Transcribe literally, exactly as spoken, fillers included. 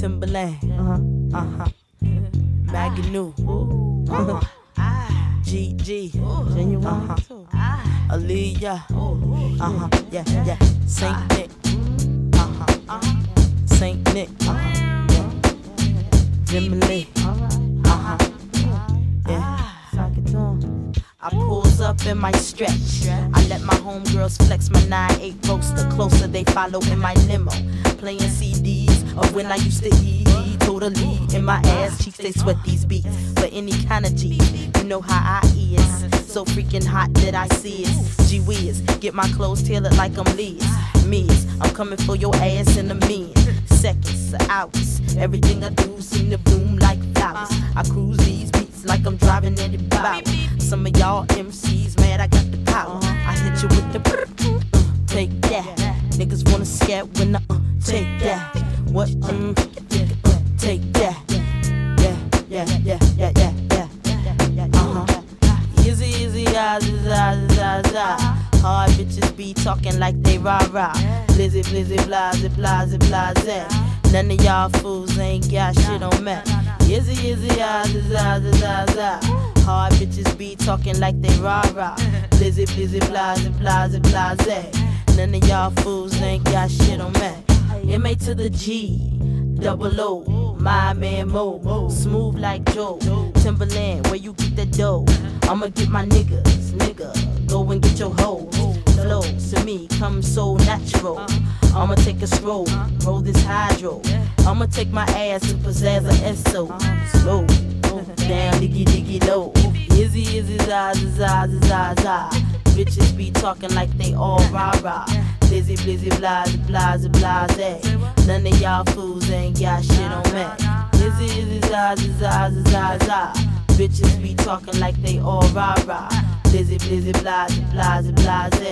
Timbaland, uh-huh, uh-huh, Maganu, uh-huh, G G, uh-huh, Aaliyah, uh-huh, yeah, yeah, Saint Nick, uh-huh, uh-huh, Saint Nick, uh-huh, yeah, Jimmy, uh-huh, yeah. I pulls up in my stretch. I let my homegirls flex my nine eight roaster. Closer they follow in my limo. Playing C Ds of when I used to eat. Totally in my ass cheeks they sweat these beats. For any kind of G, you know how I is. So freaking hot that I see it. Gee whiz, get my clothes tailored like I'm Liz. Miz, I'm coming for your ass in a minute. Seconds, hours, everything I do seem to bloom like flowers. I cruise these beats like I'm driving Eddie Bauer. Some of y'all M Cs mad I got the power. I hit you with the uh, take that. Niggas wanna scat when I uh, take that. What? Um, uh, take that. Yeah, yeah, yeah, yeah, yeah, yeah. Uh huh. Izzy, Izzy, ah, ah, ah, ah. Hard bitches be talking like they rah rah. Blizzy, blizzy, blase, blase, blase. None of y'all fools ain't got shit on me. Izzy, Izzy, ah, ah, ah, ah. Hard bitches be talking like they rah rah. Blizzy, blizzy, blase, blase, blase. None of y'all fools ain't got shit on me. M A to the G, double O, my man Mo, smooth like Joe. Timbaland, where you get that dough? I'ma get my niggas, nigga, go and get your hoes. Flow to me come so natural. I'ma take a stroll, roll this hydro. I'ma take my ass to pizzazz a S O. Slow down, diggy diggy low. Izzy, Izzy, za, za, za, za, za. Bitches be talking like they all rah rah. Blizzy, blizzy, blase, blase, blase. None of y'all fools ain't got shit on me. Izzy, Izzy, za, za, za, za, za. Bitches be talking like they all rah rah. Blizzy, blizzy, blase, blase, blase.